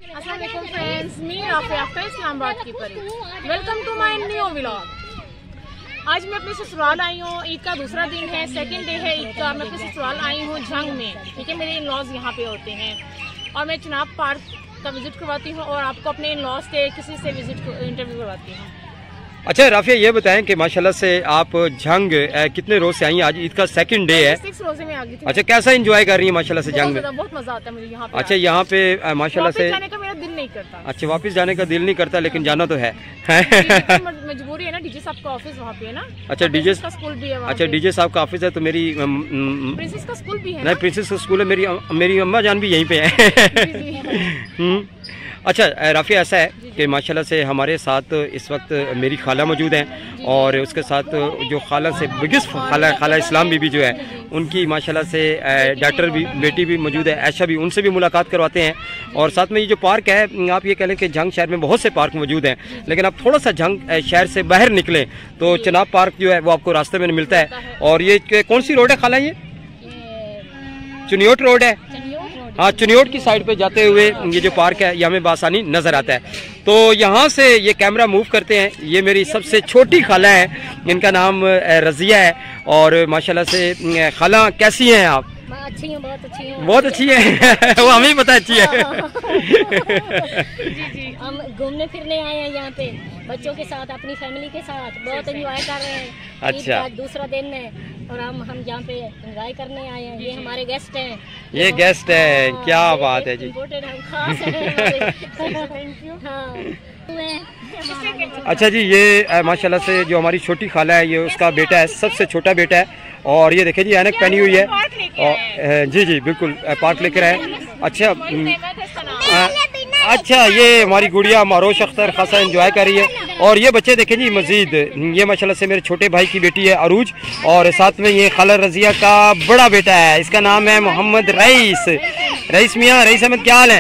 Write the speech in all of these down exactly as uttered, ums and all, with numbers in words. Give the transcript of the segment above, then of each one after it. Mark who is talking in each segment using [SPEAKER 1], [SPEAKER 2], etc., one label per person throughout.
[SPEAKER 1] अस्सलाम वालेकुम फ्रेंड्स, मी राफिया अख्तर इस्लामाबाद की परी, welcome to my new vlog. आज मैं अपने ससुराल आई हूँ। ईद का दूसरा दिन है, सेकंड डे है ईद का। मैं अपने ससुराल आई हूँ झंग में, ठीक है। मेरे इन लॉज यहाँ पे होते हैं और मैं चुनाव पार्क का विजिट करवाती हूँ और आपको अपने इन लॉज से किसी से विजिट इंटरव्यू करवाती हूँ।
[SPEAKER 2] अच्छा राफिया, ये बताएं कि माशाल्लाह से आप झंग कितने रोज से आई हैं? आज ईद का सेकंड डे है।
[SPEAKER 1] सिक्स रोजे में आ गई थी।
[SPEAKER 2] अच्छा, कैसा एंजॉय कर रही है माशाल्लाह से झंग में?
[SPEAKER 1] बहुत मजा आता है मुझे यहाँ पे।
[SPEAKER 2] अच्छा, यहाँ पे माशाल्लाह से
[SPEAKER 1] जाने का मेरा दिल नहीं करता।
[SPEAKER 2] अच्छा, वापस जाने का दिल नहीं करता, लेकिन जाना तो है।
[SPEAKER 1] मजबूरी है ना, डीजे साहब का ऑफिस वहाँ पे है ना। अच्छा, डीजे का स्कूल भी है। अच्छा,
[SPEAKER 2] डीजे साहब का ऑफिस है तो मेरी
[SPEAKER 1] प्रिंसेस का स्कूल भी है। नहीं,
[SPEAKER 2] प्रिंसेस का स्कूल है। मेरी मेरी अम्मा जान भी यहीं पे है। अच्छा राफिया, ऐसा है कि माशाल्लाह से हमारे साथ इस वक्त मेरी खाला मौजूद हैं और उसके साथ जो खाला से बिगेस्ट खाला खाला इस्लाम बीबी जो है, उनकी माशाल्लाह से डॉक्टर भी बेटी भी मौजूद है, ऐशा भी, उनसे भी मुलाकात करवाते हैं। और साथ में ये जो पार्क है, आप ये कह लें कि झंग शहर में बहुत से पार्क मौजूद हैं, लेकिन आप थोड़ा सा झंग शहर से बाहर निकलें तो चनाब पार्क जो है वो आपको रास्ते में मिलता है। और ये कौन सी रोड है खाला? ये चुनियोट रोड है। हाँ, चुनियोट की साइड पे जाते हुए ये जो पार्क है, ये हमें बासानी नज़र आता है। तो यहाँ से ये कैमरा मूव करते हैं। ये मेरी सबसे छोटी खाला है, इनका नाम रज़िया है। और माशाल्लाह से खाला, कैसी हैं आप?
[SPEAKER 3] अच्छी हैं, बहुत अच्छी हैं।
[SPEAKER 2] बहुत अच्छी है। वो हमें ही पता अच्छी है।
[SPEAKER 3] जी जी, हम घूमने फिरने आए हैं यहाँ पे बच्चों के साथ, अपनी फैमिली के साथ, बहुत एंजॉय कर रहे हैं।
[SPEAKER 2] अच्छा,
[SPEAKER 3] दूसरा दिन है और हम हम यहाँ पे एंजॉय करने आए हैं। ये हमारे गेस्ट हैं।
[SPEAKER 2] ये गेस्ट है, क्या बात है जी। अच्छा जी, ये माशाल्लाह से जो हमारी छोटी खाला है, ये उसका बेटा है, सबसे छोटा बेटा है। और ये देखिए जी, ऐनक पहनी हुई है। और जी जी बिल्कुल, पार्क लेकर आए। अच्छा आ, अच्छा, ये हमारी गुड़िया मारोश अख्तर खासा एंजॉय कर रही है। और ये बच्चे देखें जी मजीद, ये माशाल्लाह से मेरे छोटे भाई की बेटी है अरूज, और साथ में ये खाला रज़िया का बड़ा बेटा है, इसका नाम है मोहम्मद रईस। रईस मियाँ, रईस अहमद, क्या हाल है?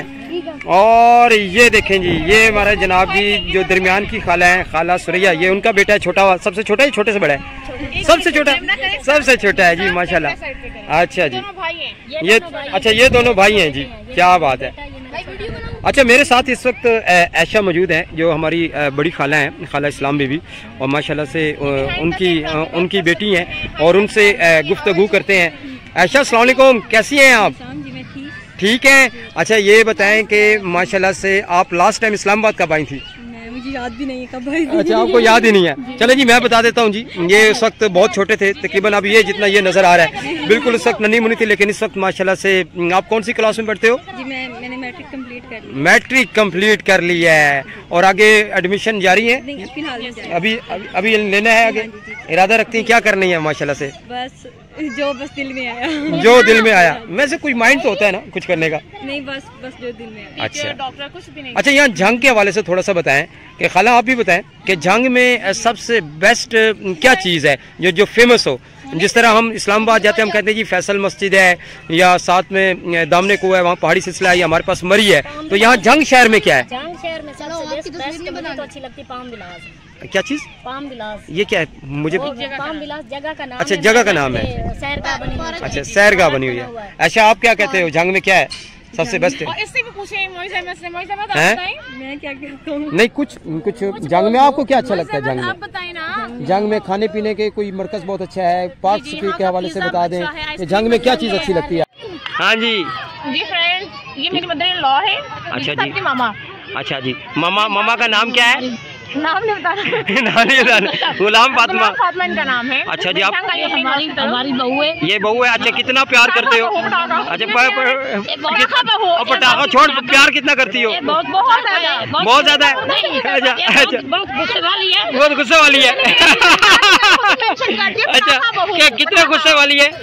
[SPEAKER 2] और ये देखें जी, ये हमारा जनाब जी जो दरमियान की खाला है, खाला सुरैया, ये उनका बेटा है, छोटा, सबसे छोटा है, छोटे से बड़ा है? सबसे छोटा, सबसे छोटा है जी माशाल्लाह। अच्छा जी, ये अच्छा ये दोनों भाई हैं जी, क्या बात है। अच्छा, मेरे साथ इस वक्त ऐशा मौजूद हैं, जो हमारी बड़ी खाला हैं, खाला इस्लाम बीबी, और माशाल्लाह से उनकी उनकी बेटी हैं और उनसे गुफ्तगू करते हैं। ऐशा, अस्सलाम वालेकुम, कैसी हैं आप? ठीक है। अच्छा, ये बताएं कि माशाल्लाह से आप लास्ट टाइम इस्लामाबाद कब आई थी?
[SPEAKER 4] मुझे याद भी नहीं है कब आई थी।
[SPEAKER 2] अच्छा, आपको याद ही नहीं है। चले जी, मैं बता देता हूँ जी। ये उस वक्त बहुत छोटे थे, तकरीबन अब ये जितना ये नज़र आ रहा है, बिल्कुल उस वक्त नन्ही मुन्नी थी, लेकिन इस वक्त माशाल्लाह से आप कौन सी क्लास में पढ़ते हो?
[SPEAKER 4] जी, मैं मैंने मैट्रिक कंप्लीट कर ली।
[SPEAKER 2] मैट्रिक कंप्लीट कर ली है, और आगे एडमिशन जारी है?
[SPEAKER 4] नहीं, फिलहाल
[SPEAKER 2] अभी अभी लेना है। आगे इरादा रखती हैं क्या करनी है? माशाल्लाह से
[SPEAKER 4] बस जो बस दिल में आया।
[SPEAKER 2] जो दिल में आया। वैसे कुछ माइंड तो होता है ना कुछ करने का?
[SPEAKER 4] नहीं, बस बस जो दिल में आया।
[SPEAKER 2] अच्छा,
[SPEAKER 1] डॉक्टर कुछ भी नहीं।
[SPEAKER 2] अच्छा, यहाँ झंग के हवाले से थोड़ा सा बताएं कि खाला आप भी बताएं कि झंग में सबसे बेस्ट क्या चीज़ है जो जो फेमस हो? जिस तरह हम इस्लामाबाद जाते हैं, हम कहते हैं जी फैसल मस्जिद है, या साथ में दामने को है, वहाँ पहाड़ी सिलसिला है, हमारे पास मरी है। तो यहाँ झंग शहर में क्या है?
[SPEAKER 3] झंग शहर में सबसे बेस्ट तो अच्छी लगती है पाम विलास।
[SPEAKER 2] क्या चीज़?
[SPEAKER 3] पाम विलास।
[SPEAKER 2] ये क्या है? मुझे
[SPEAKER 3] पाम विलास जगह का नाम।
[SPEAKER 2] अच्छा, जगह का नाम है।
[SPEAKER 3] सैरगाह बनी हुई है।
[SPEAKER 2] अच्छा, सैरगाह बनी हुई है। अच्छा, आप क्या कहते हो, झंग में क्या है सबसे बेस्ट है?
[SPEAKER 1] इससे भी पूछे,
[SPEAKER 4] मैं क्या कहूँ?
[SPEAKER 2] नहीं, कुछ कुछ झंग में आपको क्या अच्छा लगता है? झंग में
[SPEAKER 1] आप बताएं ना।
[SPEAKER 2] झंग में खाने पीने के कोई मरकज बहुत अच्छा है, पार्क के हवाले से बता दें कि झंग में क्या चीज़ अच्छी लगती है? हाँ जी
[SPEAKER 1] जी फ्रेंड, ये मेरी मदर इन लॉ है।
[SPEAKER 2] अच्छा जी,
[SPEAKER 1] मामा।
[SPEAKER 2] अच्छा जी, मामा मामा का नाम क्या है?
[SPEAKER 1] नाम नहीं बताना।
[SPEAKER 2] नाम नहीं बताना। गुलाम फातिमा।
[SPEAKER 1] फातिमा इनका नाम है।
[SPEAKER 2] अच्छा जी, आप
[SPEAKER 3] हमारी हमारी बहू है।
[SPEAKER 2] ये बहू है। अच्छा, कितना प्यार करते हो? अच्छा, पटाखा छोड़, प्यार कितना करती हो?
[SPEAKER 3] बहुत बहुत ज्यादा,
[SPEAKER 2] बहुत ज्यादा है। अच्छा अच्छा,
[SPEAKER 3] बहुत गुस्से वाली है।
[SPEAKER 2] बहुत गुस्से वाली है। अच्छा, क्या कितने गुस्से वाली है?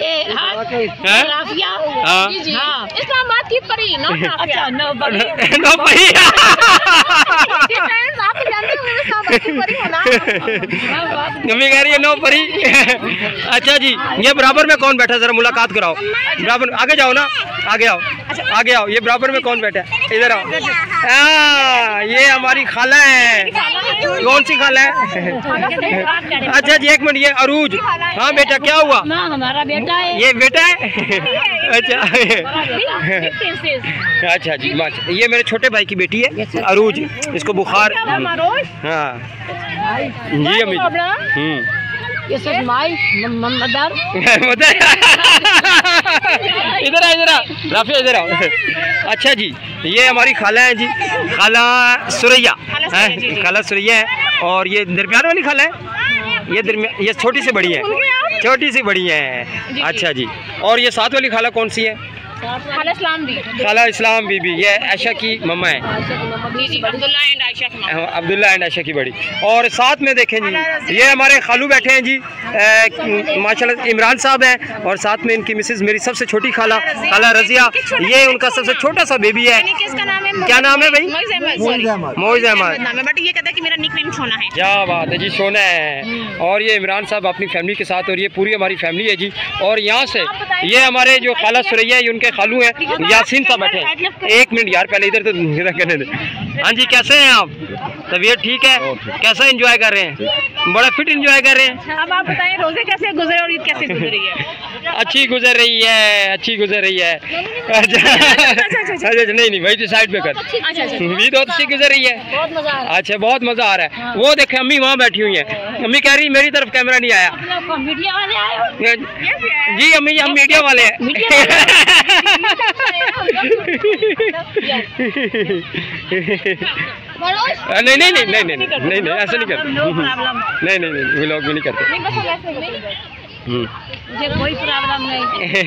[SPEAKER 1] इस्लामाबाद की परी।
[SPEAKER 3] अच्छा, नो परी।
[SPEAKER 2] नो परी। मम्मी कह रही है नो परी। अच्छा जी, ये बराबर में कौन बैठा, जरा मुलाकात कराओ। बराबर आगे जाओ ना, आगे आओ, आगे आओ। ये बराबर में कौन बैठा है, इधर आओ। हाँ, ये हमारी खाला है। कौन सी खाला है? अच्छा जी, एक मिनट, ये अरूज। हाँ बेटा, क्या हुआ?
[SPEAKER 3] हमारा बेटा है।
[SPEAKER 2] ये बेटा है? अच्छा अच्छा जी, ये मेरे छोटे भाई की बेटी है अरूज, इसको बुखार। हाँ जी अम्मी। हम्म
[SPEAKER 3] मदर
[SPEAKER 2] इधर आ, इधर आ राफिया, इधर आओ। अच्छा जी, ये हमारी खाला है जी, खाला सुरैया है, खाला सुरैया है। और ये दरमियान वाली खाला है, ये दरमियान, ये छोटी से बड़ी है, छोटी सी बड़ी है। अच्छा जी, और ये साथ वाली खाला कौन सी है?
[SPEAKER 1] खाला इस्लाम भी।
[SPEAKER 2] खाला इस्लाम बीबी, ये आयशा की मम्मा है।
[SPEAKER 1] अब्दुल्ला एंड आयशा की मम्मा।
[SPEAKER 2] अब्दुल्ला एंड आयशा की बड़ी। और साथ में देखें जी, ये हमारे खालू बैठे हैं जी, माशाल्लाह इमरान साहब हैं। और साथ में इनकी मिसेस, मेरी सबसे छोटी खाला, खाला रजिया, ये उनका सबसे छोटा सा बेबी है।
[SPEAKER 1] किसका नाम है?
[SPEAKER 2] क्या नाम है भाई?
[SPEAKER 1] मोइज़ अहमद।
[SPEAKER 2] मोइज़ अहमद,
[SPEAKER 1] बट ये कहता है कि मेरा निकनेम सोना है।
[SPEAKER 2] क्या बात है जी, सोना है। और ये इमरान साहब अपनी फैमिली के साथ, और ये पूरी हमारी फैमिली है जी। और यहाँ से ये हमारे जो खाला सुरैया है, उनके खालू हैं यासीन साहब बैठे हैं। एक मिनट यार, पहले इधर तो करने दे। हाँ जी, कैसे हैं आप? तबीयत ठीक है? कैसा एंजॉय कर रहे हैं? बड़ा फिट एंजॉय कर रहे हैं।
[SPEAKER 1] अब आप बताएं, रोजे कैसे गुजरे और ईद कैसे गुजरी है?
[SPEAKER 2] अच्छी गुजर रही है, अच्छी गुजर रही है। अच्छा अच्छा, नहीं नहीं भाई, तो साइड पे कर। ईद बहुत अच्छी गुजर रही है। अच्छा, बहुत मजा आ रहा है। वो देखे अम्मी वहाँ बैठी हुई है। अम्मी कह रही मेरी तरफ कैमरा नहीं आया।
[SPEAKER 3] मीडिया वाले आए हो?
[SPEAKER 2] जी अम्मी, हम मीडिया वाले हैं। नहीं नहीं नहीं नहीं नहीं नहीं नहीं ऐसा नहीं करते। नहीं नहीं नहीं व्लॉग भी नहीं करते।
[SPEAKER 3] मुझे कोई प्रॉब्लम नहीं।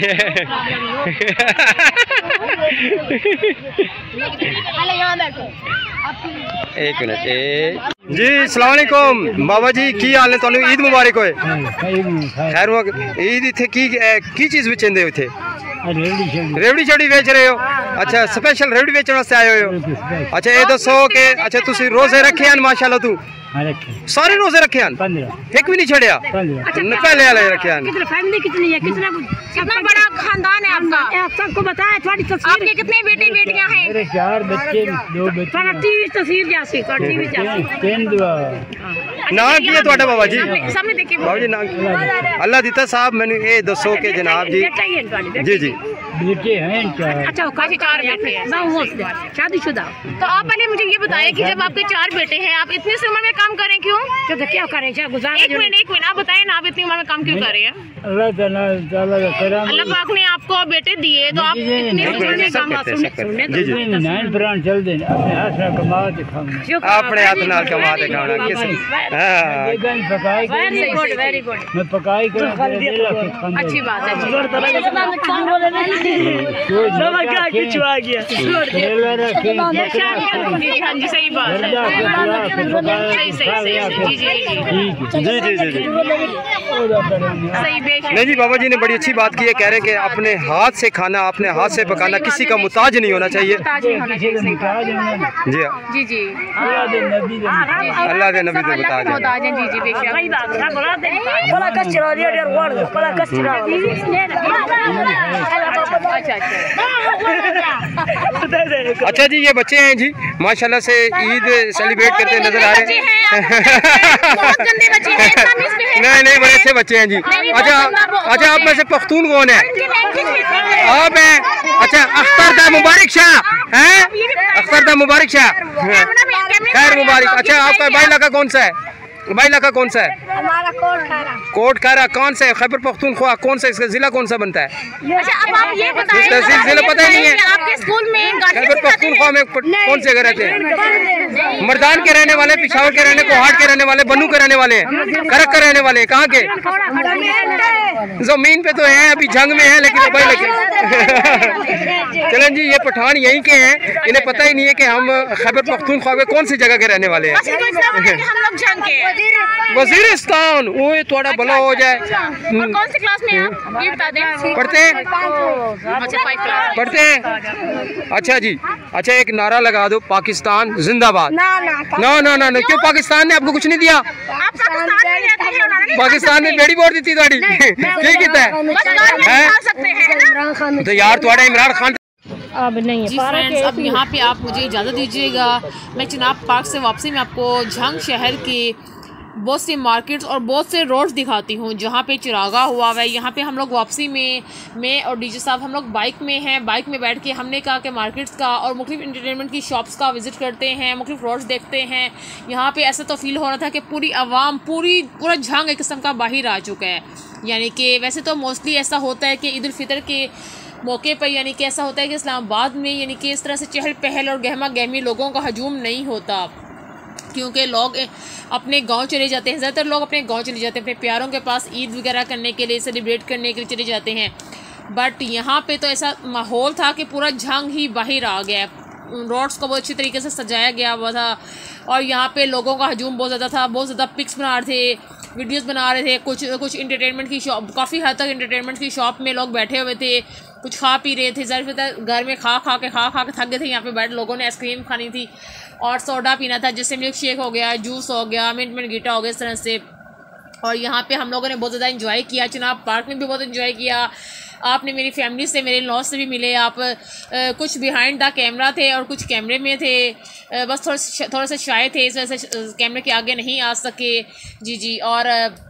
[SPEAKER 2] एक मिनट जी, अस्सलाम वालेकुम बाबा जी, की हाल है? तुहानू ईद मुबारक होए। खैर ईद इत्थे की की चीज़ बेचेंदे हो? इत्थे रेवड़ी शेवड़ी बेच रहे हो? अच्छा, स्पेशल रेवड़ी बेचने वास्ते आए हो? अच्छा, ये दसो कि अच्छा तुसी रोजे रखे हैं? माशाल्लाह तू सारे रोजे रखे हैं, एक भी नहीं छड़िया? पहले वाले रखे हैं।
[SPEAKER 3] फैमिली कितनी है? कितना
[SPEAKER 1] कितना बड़ा खानदान है आपका?
[SPEAKER 3] आप सबको बताएं, थोड़ी तस्वीर।
[SPEAKER 1] आपके कितने बेटे बेटियां हैं?
[SPEAKER 5] मेरे चार बच्चे, दो बच्चे।
[SPEAKER 3] टीवी तस्वीर जैसी, टीवी जैसी।
[SPEAKER 2] नाम की है ਤੁਹਾਡਾ बाबा जी?
[SPEAKER 1] सामने देखिए
[SPEAKER 2] बाबा जी, नाम अल्लाह दिता साहब, मैंने ये दसो कि जनाब जी। जी जी,
[SPEAKER 5] बेटे हैं चार।
[SPEAKER 3] अच्छा, काफी चार बेटे हैं, शादीशुदा।
[SPEAKER 1] तो आप पहले मुझे ये बताएं कि जब आपके चार बेटे हैं, आप इतनी सी उम्र में काम करें क्यों?
[SPEAKER 3] तो क्या करें, गुजारा।
[SPEAKER 1] एक मिनट एक मिनट, आप बताएं ना, आप इतनी उम्र में काम क्यों कर रहे हैं?
[SPEAKER 5] अल्लाह ताला ताला का करम।
[SPEAKER 1] अल्लाह पाक ने आपको बेटे दिए, तो आप इतनी सी उम्र में काम सुनने
[SPEAKER 2] जी जी,
[SPEAKER 5] नाइन प्राण चल दे, अपने हाथ से कमा के खाना,
[SPEAKER 2] अपने हाथ नाल कमा के खाना। किस हां,
[SPEAKER 5] पकाई
[SPEAKER 1] वेरी गुड, वेरी गुड,
[SPEAKER 5] मैं पकाई कर
[SPEAKER 1] अच्छी बात है जी। हाँ जी, सही बात है। सही सही सही जी जी
[SPEAKER 2] जी जी जी जी
[SPEAKER 1] सही बेशक।
[SPEAKER 2] नहीं जी, बाबा जी ने बड़ी अच्छी बात की है, कह रहे हैं कि अपने हाथ से खाना, अपने हाथ से पकाना, किसी का मुताज नहीं होना चाहिए। जी
[SPEAKER 1] जी जी,
[SPEAKER 2] अल्लाह के नबी से मुताज है।
[SPEAKER 1] मुताज हैं, जी जी बेशक।
[SPEAKER 2] अच्छा जी, ये बच्चे हैं जी, माशाल्लाह से ईद सेलिब्रेट करते नजर आ रहे हैं।
[SPEAKER 1] बहुत गंदे बच्चे हैं,
[SPEAKER 2] नहीं नहीं, बड़े अच्छे बच्चे हैं जी। अच्छा अच्छा, आप में से पख्तून कौन है? आप हैं? अच्छा, अख्तर दा मुबारक शाह हैं? अख्तर दा मुबारक शाह, खैर मुबारक। अच्छा, आपका भाई इलाका कौन सा है? भाई इलाका कौन सा है?
[SPEAKER 3] हमारा कोट खारा।
[SPEAKER 2] कोट खारा कौन सा है? खैबर पख्तूनख्वा कौन सा? इसका जिला कौन सा बनता है?
[SPEAKER 1] अच्छा, अब आप ये बताएं,
[SPEAKER 2] तहसील जिला पता ही नहीं है।
[SPEAKER 1] आपके स्कूल में
[SPEAKER 2] खैबर पख्तूनख्वा में कौन से घर रहते हैं? मर्दान के रहने वाले, पिशावर के रहने, कोहाट के रहने वाले, बनू के रहने वाले, करक के रहने वाले, कहाँ के? जमीन पे तो है, अभी जंग में है, लेकिन भाई लेकिन चलें जी, ये पठान यहीं के हैं, इन्हें पता ही नहीं है कि हम खैबर पख्तूनख्वा में कौन सी जगह के रहने वाले हैं।
[SPEAKER 1] हम लोग जंग के हैं।
[SPEAKER 2] वजीरिस्तान, ओए थोड़ा भला हो जाए।
[SPEAKER 1] और कौन सी क्लास में आप ये बता दें?
[SPEAKER 2] पढ़ते हैं
[SPEAKER 1] अच्छा, फाइव क्लास।
[SPEAKER 2] पढ़ते हैं। अच्छा जी, अच्छा एक नारा लगा दो, पाकिस्तान जिंदाबाद। ना ना ना ना, क्यों पाकिस्तान ने आपको कुछ नहीं दिया?
[SPEAKER 1] आप पाकिस्तान में रहते हैं, उन्होंने नहीं
[SPEAKER 2] पाकिस्तान ने बेड़ी बोर दी थोड़ी ठीक है
[SPEAKER 1] बस गालियां निकाल सकते हैं ना।
[SPEAKER 2] तो यार थोड़ा इमरान खान
[SPEAKER 3] अब नहीं है
[SPEAKER 1] जी फ्रेंड्स, अब यहाँ पे आप मुझे इजाज़त दीजिएगा, मैं चिनाब पार्क से वापसी में आपको झंग शहर के बहुत से मार्केट्स और बहुत से रोड्स दिखाती हूँ जहाँ पे चिरागा हुआ हुआ है। यहाँ पे हम लोग वापसी में मैं और डीजे साहब हम लोग बाइक में हैं। बाइक में बैठ के हमने कहा कि मार्केट्स का और मुख्तलिफ इंटरटेनमेंट की शॉप्स का विज़िट करते हैं, मुख्तलिफ रोड्स देखते हैं। यहाँ पे ऐसा तो फील हो रहा था कि पूरी आवाम पूरी पूरा झंग एक किस्म का बाहर आ चुका है। यानी कि वैसे तो मोस्टली ऐसा होता है कि ईद उल फितर के मौके पर यानी कि ऐसा होता है कि इस्लामाबाद में यानी कि इस तरह से चहल पहल और गहमा गहमी लोगों का हजूम नहीं होता, क्योंकि लोग अपने गांव चले जाते हैं। ज़्यादातर लोग अपने गांव चले जाते हैं, अपने प्यारों के पास ईद वगैरह करने के लिए, सेलिब्रेट करने के लिए चले जाते हैं। बट यहाँ पे तो ऐसा माहौल था कि पूरा झंग ही बाहर आ गया। रोड्स को बहुत अच्छी तरीके से सजाया गया हुआ था और यहाँ पे लोगों का हजूम बहुत ज़्यादा था। बहुत ज़्यादा पिक्स बना रहे थे, वीडियोस बना रहे थे। कुछ कुछ इंटरटेनमेंट की शॉप, काफ़ी हद तक इंटरटेनमेंट की शॉप में लोग बैठे हुए थे, कुछ खा पी रहे थे। ज़्यादातर घर में खा खा के खा खा के थक गए थे। यहाँ पे बैठ लोगों ने आइसक्रीम खानी थी और सोडा पीना था, जैसे मिल्क शेक हो गया, जूस हो गया, मिंट मिंट गीटा हो गया, इस तरह से। और यहाँ पे हम लोगों ने बहुत ज़्यादा इंजॉय किया। चिनाब पार्क में भी बहुत इंजॉय किया। आपने मेरी फैमिली से, मेरे लॉस से भी मिले आप। आ, कुछ बिहाइंड द कैमरा थे और कुछ कैमरे में थे। आ, बस थोड़े थोड़ा सा शाय थे, इस वजह से कैमरे के आगे नहीं आ सके। जी जी और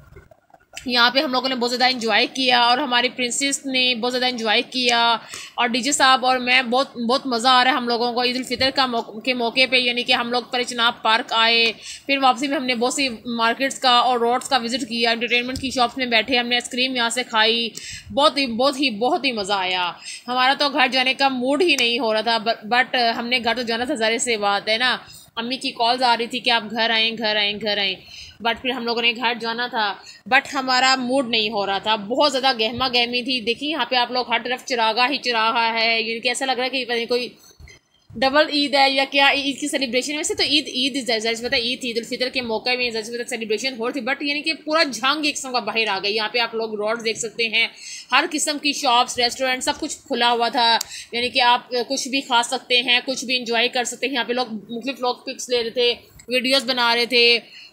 [SPEAKER 1] यहाँ पे हम लोगों ने बहुत ज़्यादा इंजॉय किया और हमारी प्रिंसेस ने बहुत ज़्यादा इंजॉय किया और डीजे साहब और मैं बहुत बहुत मज़ा आ रहा है हम लोगों को ईद उल फितर का मौ, के मौके पे। यानी कि हम लोग पहले चिनाब पार्क आए, फिर वापसी में हमने बहुत सी मार्केट्स का और रोड्स का विज़िट किया, इंटरटेनमेंट की शॉप्स में बैठे, हमने आइसक्रीम यहाँ से खाई। बहुत ही बहुत ही बहुत ही मज़ा आया। हमारा तो घर जाने का मूड ही नहीं हो रहा था, बट हमने घर तो जाना था, ज़ाहिर सी बात है ना। अम्मी की कॉल्स आ रही थी कि आप घर आएँ घर आएँ घर आएँ, बट फिर हम लोगों ने घर जाना था, बट हमारा मूड नहीं हो रहा था। बहुत ज़्यादा गहमा गहमी थी। देखिए यहाँ पे आप लोग हर तरफ चिरागा ही चिरागा है। यानी कि ऐसा लग रहा है कि पता नहीं कोई डबल ईद है या क्या ईद की सेलिब्रेशन। वैसे तो ईद ईद ज़ाहिर पता ईद थी, ईद उल फितर के मौके में ज़ाहिर पता सेलिब्रेशन हो रही थी, बट यानी कि पूरा झंग एक किस्म का बाहर आ गई। यहाँ पे आप लोग रोड देख सकते हैं, हर किस्म की शॉप्स, रेस्टोरेंट सब कुछ खुला हुआ था। यानी कि आप कुछ भी खा सकते हैं, कुछ भी इंजॉय कर सकते हैं। यहाँ पे लोग मुख्तलिफ लोग पिक्स ले रहे थे, वीडियोज़ बना रहे थे।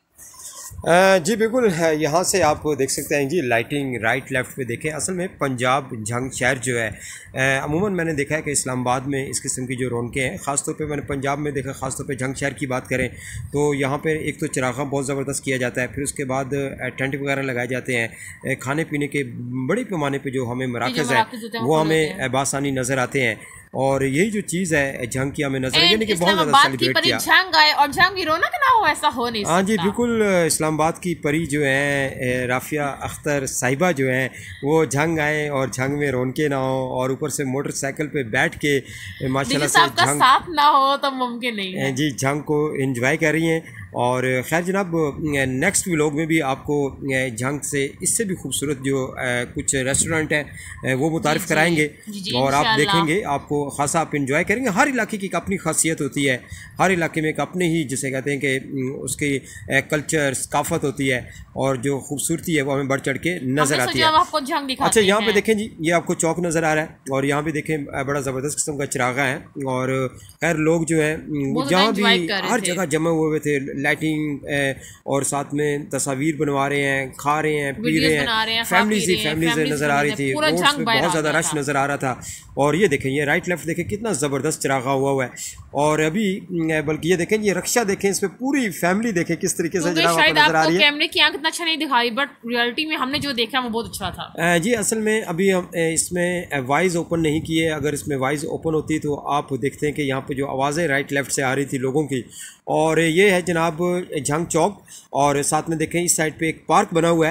[SPEAKER 2] जी बिल्कुल, यहाँ से आप देख सकते हैं जी लाइटिंग राइट लेफ़्ट पे देखें। असल में पंजाब झंग शहर जो है, अमूमन मैंने देखा है कि इस्लामाबाद में इस किस्म की जो रौनकें हैं, ख़ास तौर पे मैंने पंजाब में देखा, ख़ास तौर पे झंग शहर की बात करें तो यहाँ पे एक तो चिरागा बहुत ज़बरदस्त किया जाता है, फिर उसके बाद टेंट वगैरह लगाए जाते हैं। खाने पीने के बड़े पैमाने पर जो हमें मराकज़ हैं वो हमें बासानी नज़र आते हैं और यही जो चीज़ है झंग की हमें नजर यानी कि बहुत ज़्यादा सेलिब्रेट किया।
[SPEAKER 1] झंग आए और झंग की रौनक ना हो, ऐसा हो नहीं सकता।
[SPEAKER 2] हाँ जी बिल्कुल, इस्लामाबाद की परी जो हैं राफिया अख्तर साहिबा जो हैं वो झंग आए और झंग में रौनकें ना हो और ऊपर से मोटरसाइकिल पे बैठ के माशाल्लाह से झंग
[SPEAKER 1] साथ ना हो तो मुमकिन नहीं है।
[SPEAKER 2] जी झंग को एंजॉय कर रही हैं। और ख़ैर जनाब, नेक्स्ट व्लॉग में भी आपको झंग से इससे भी खूबसूरत जो कुछ रेस्टोरेंट है वो मुतारिफ़ कराएंगे और आप देखेंगे, आपको ख़ासा आप इंजॉय करेंगे। हर इलाके की एक अपनी खासियत होती है, हर इलाके में एक अपने ही जिसे कहते हैं कि उसकी कल्चर सकाफत होती है और जो खूबसूरती है वो हमें बढ़ चढ़ के नज़र आती है। अच्छा यहाँ पे देखें जी, ये आपको चौक नज़र आ रहा है और यहाँ पे देखें बड़ा ज़बरदस्त किस्म का चिरागा है और खैर लोग जो है जहाँ भी हर जगह जमा हुए थे, लाइटिंग और साथ में तस्वीर बनवा रहे हैं, खा रहे हैं, पी रहे हैं, फैमिलीज ही फैमिलीज नज़र आ रही थी। रोड्स पे बहुत ज़्यादा रश नज़र आ रहा था और ये देखें, ये राइट लेफ्ट देखें कितना ज़बरदस्त चिरागा हुआ हुआ है और अभी बल्कि ये देखें, ये रक्षा देखें, इस पर पूरी फैमिली देखें किस तरीके से जनाब आपको नज़र आ रही है।
[SPEAKER 1] कैमरे की आंख इतना अच्छा नहीं दिखाई, बट रियलिटी में हमने जो देखा वो बहुत अच्छा था।
[SPEAKER 2] जी असल में अभी हम इसमें वॉइस ओपन नहीं किए, अगर इसमें वॉइस ओपन होती तो आप देखते हैं कि यहाँ पे जो आवाज़ें राइट लेफ्ट से आ रही थी लोगों की। और ये है जनाब झंग चौक और साथ में देखें इस साइड पे एक पार्क बना हुआ है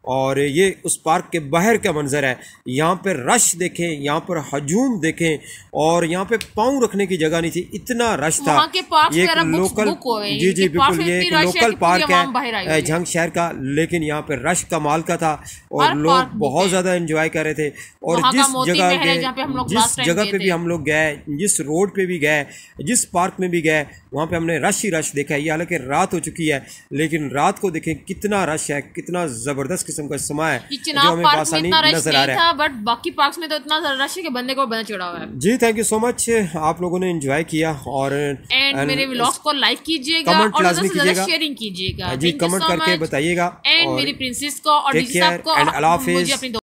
[SPEAKER 2] और ये उस पार्क के बाहर का मंजर है। यहाँ पे रश देखें, यहाँ पर हजूम देखें, और यहाँ पे पाँव रखने की जगह नहीं थी, इतना रश था।
[SPEAKER 1] वहाँ के पार्क्स
[SPEAKER 2] ये एक
[SPEAKER 1] वगैरह बुक्स
[SPEAKER 2] लोकल
[SPEAKER 1] बुक हो गए।
[SPEAKER 2] जी जी
[SPEAKER 1] ये
[SPEAKER 2] बिल्कुल,
[SPEAKER 1] पार्क
[SPEAKER 2] ये
[SPEAKER 1] में
[SPEAKER 2] एक
[SPEAKER 1] इतनी रश है
[SPEAKER 2] लोकल
[SPEAKER 1] कि
[SPEAKER 2] पार्क
[SPEAKER 1] पूरी आवाम बाहर आई हुई
[SPEAKER 2] है
[SPEAKER 1] है।
[SPEAKER 2] झंग शहर का, लेकिन यहाँ पे रश कमाल का था और
[SPEAKER 1] हर
[SPEAKER 2] लोग
[SPEAKER 1] पार्क बुक
[SPEAKER 2] बहुत
[SPEAKER 1] है।
[SPEAKER 2] ज्यादा एंजॉय कर रहे थे। और
[SPEAKER 1] वहाँ का
[SPEAKER 2] जिस
[SPEAKER 1] मोती
[SPEAKER 2] जगह
[SPEAKER 1] महल है
[SPEAKER 2] गए,
[SPEAKER 1] जहाँ पे हम लोग
[SPEAKER 2] जिस
[SPEAKER 1] last time
[SPEAKER 2] जगह
[SPEAKER 1] गए
[SPEAKER 2] पे
[SPEAKER 1] थे।
[SPEAKER 2] भी हम लोग गए, जिस रोड पे भी गए, जिस पार्क में भी गए, वहाँ पे हमने रश ही रश देखा है। ये हालांकि रात हो चुकी है, लेकिन रात को देखें कितना रश है, कितना जबरदस्त किस्म का समा है
[SPEAKER 1] ये
[SPEAKER 2] जो
[SPEAKER 1] चिनाब
[SPEAKER 2] हमें
[SPEAKER 1] पार्क में
[SPEAKER 2] बासानी
[SPEAKER 1] इतना रश
[SPEAKER 2] नजर आ
[SPEAKER 1] नहीं
[SPEAKER 2] रहा
[SPEAKER 1] था,
[SPEAKER 2] है।
[SPEAKER 1] बट बाकी पार्क्स में तो इतना रश है कि बंदे को बंदा चिड़ा हुआ है।
[SPEAKER 2] जी थैंक यू सो मच, आप लोगों ने एंजॉय किया। और
[SPEAKER 1] एंड मेरे व्लॉग्स को लाइक कीजिएगा
[SPEAKER 2] कमेंट
[SPEAKER 1] और ज्यादा
[SPEAKER 2] लाजमी
[SPEAKER 1] से ज्यादा
[SPEAKER 2] कीजिएगा।
[SPEAKER 1] शेयरिंग कीजिएगा।
[SPEAKER 2] जी कमेंट करके बताइएगा।
[SPEAKER 1] एंड
[SPEAKER 2] और
[SPEAKER 1] मेरी प्रिंसेस को और
[SPEAKER 2] टेक
[SPEAKER 1] डीजी साहब
[SPEAKER 2] केयर
[SPEAKER 1] को
[SPEAKER 2] एंड अल्लाह
[SPEAKER 1] मुझे
[SPEAKER 2] हाफिज।
[SPEAKER 1] अपनी